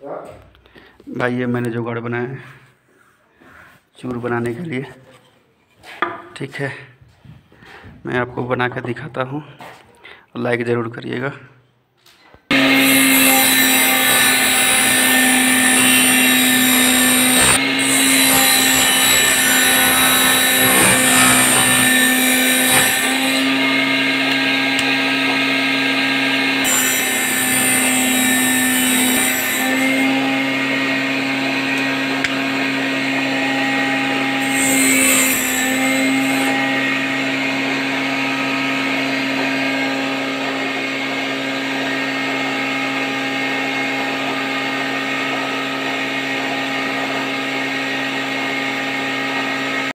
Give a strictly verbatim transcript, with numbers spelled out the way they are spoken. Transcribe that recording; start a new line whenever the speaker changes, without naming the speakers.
भाई ये मैंने जुगाड़ बनाया है चूर बनाने के लिए। ठीक है, मैं आपको बना कर दिखाता हूँ, लाइक ज़रूर करिएगा।